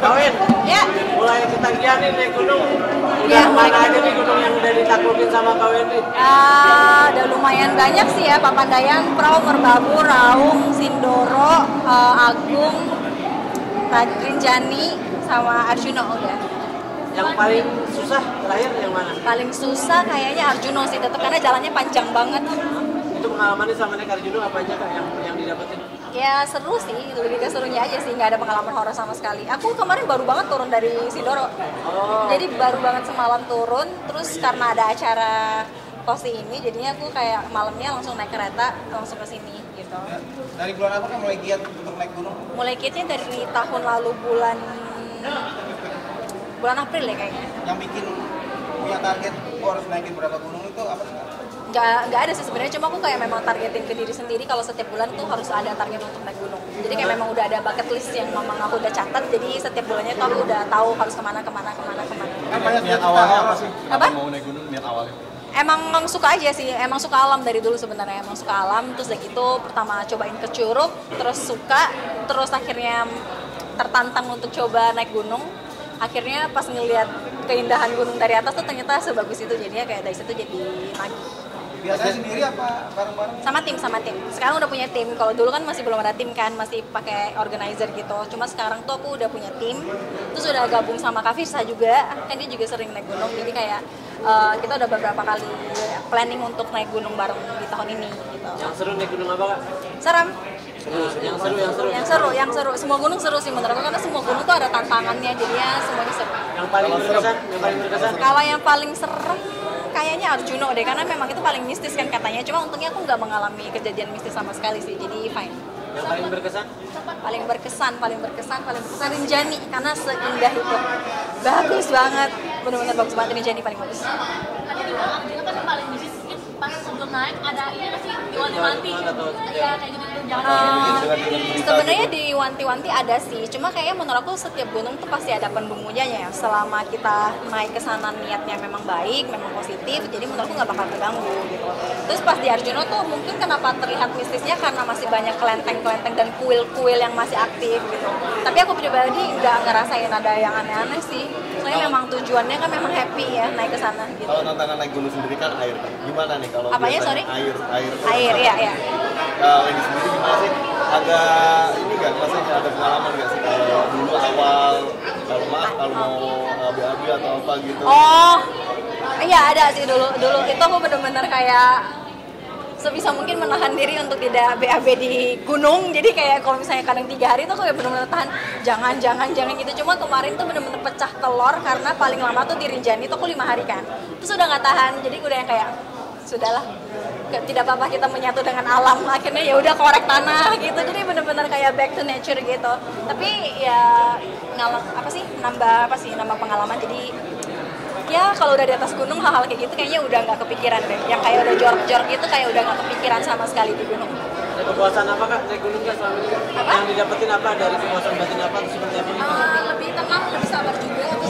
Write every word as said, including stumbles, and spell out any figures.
Kawin? Ya. Mulai ketagihan nih naik gunung. Udah Ya, mana aja nih gunung yang udah ditaklukin sama Kak Wendy? Uh, udah lumayan banyak sih ya, Papandayan, Prau, Merbabu, Raung, Sindoro, uh, Agung, Rinjani, sama Arjuna udah. Yang paling susah terakhir yang mana? Paling susah kayaknya Arjuna sih, tetap karena jalannya panjang banget. Itu pengalamannya sama naik Arjuna apa aja Kak yang yang didapetin? Ya seru sih, lebih ke serunya aja sih, nggak ada pengalaman horor sama sekali. Aku kemarin baru banget turun dari Sindoro, Oh. jadi baru banget semalam turun, terus karena ada acara Kosi ini, jadinya aku kayak malamnya langsung naik kereta, langsung ke sini gitu. Dari bulan apa kan mulai giat untuk naik gunung? Mulai kitnya dari tahun lalu bulan bulan April ya kayaknya. Yang bikin punya target, gua harus naikin berapa gunung itu apa sih? Nggak, nggak ada sih sebenarnya, cuma aku kayak memang targetin ke diri sendiri kalau setiap bulan tuh harus ada target untuk naik gunung. Jadi kayak memang udah ada bucket list yang memang aku udah catat, jadi setiap bulannya tuh aku udah tahu harus kemana, kemana, kemana, kemana. Kan banyak Niat awalnya apa sih? Apa? Mau naik gunung niat awalnya? Emang suka aja sih, emang suka alam dari dulu sebenarnya, emang suka alam. Terus dari gitu pertama cobain ke Curug, terus suka, terus akhirnya tertantang untuk coba naik gunung. Akhirnya pas ngeliat keindahan gunung dari atas tuh ternyata sebagus itu, jadinya kayak dari situ jadi nagih. Biasanya sendiri apa bareng-bareng? Sama tim, sama tim. Sekarang udah punya tim. Kalau dulu kan masih belum ada tim kan, masih pakai organizer gitu. Cuma sekarang tuh aku udah punya tim. Terus udah gabung sama Kak Firsa juga. Kan dia juga sering naik gunung. Jadi kayak uh, kita udah beberapa kali planning untuk naik gunung bareng di tahun ini gitu. Yang seru naik gunung apa Kak? Seram. Seru, yang seru, yang seru. Yang seru, yang seru. Semua gunung seru sih menurut aku, karena semua gunung tuh ada tantangannya. Jadinya semuanya seru. Yang paling berkesan, yang paling berkesan. Kalau yang paling serem kayaknya Arjuna deh, karena memang itu paling mistis kan katanya. Cuma untungnya aku nggak mengalami kejadian mistis sama sekali sih, jadi fine. Yang paling berkesan? Paling berkesan, paling berkesan, paling berkesan Rinjani, karena seindah itu. Bagus banget, benar-benar bagus banget Rinjani, paling bagus. Tadi dibilang Arjuna kan paling bisnis, mungkin pas sebelum naik ada ini nggak sih diwanti-wanti? Iya kayak gitu, jangan Uh, sebenarnya di wanti-wanti ada sih, cuma kayaknya menurut aku setiap gunung tuh pasti ada pendungunya ya. Selama kita naik ke sana niatnya memang baik, memang positif, jadi menurut aku nggak bakal terganggu gitu. Terus pas di Arjuna tuh mungkin kenapa terlihat mistisnya karena masih banyak kelenteng-kelenteng dan kuil-kuil yang masih aktif gitu. Tapi aku pribadi nggak ngerasain ada yang aneh-aneh sih. Soalnya memang tujuannya kan memang happy ya naik ke sana gitu. Kalau tantangan naik gunung sendiri kan air kan. Gimana nih kalau Apanya, biasanya sorry? air air Air, iya, iya. Kalau ini sendiri gimana sih? Agak ini nggak maksudnya ada pengalaman nggak sih kalau dulu awal kalau maaf kalau mau uh, B A B atau apa gitu? Oh, iya ada sih dulu. Dulu itu aku bener-bener kayak sebisa mungkin menahan diri untuk tidak B A B di gunung. Jadi kayak kalau misalnya kadang tiga hari itu aku kayak bener-bener tahan, jangan, jangan, jangan gitu. Cuma kemarin tuh bener-bener pecah telur karena paling lama tuh di Rinjani tuh aku lima hari kan. Terus udah nggak tahan, jadi udah yang kayak sudahlah, tidak apa-apa kita menyatu dengan alam. Akhirnya ya udah korek tanah gitu, jadi bener-bener kayak back to nature gitu. Tapi ya ngalang apa sih, nambah apa sih, nambah pengalaman. Jadi ya kalau udah di atas gunung hal-hal kayak gitu kayaknya udah nggak kepikiran deh. Yang kayak udah jorok-jorok gitu kayak udah nggak kepikiran sama sekali di gunung. Ada kepuasan apa Kak naik gunung Kak selama ini? Apa? Yang didapetin apa dari kepuasan batin apa atau seperti apa? Uh, lebih tenang, lebih sabar juga. Aku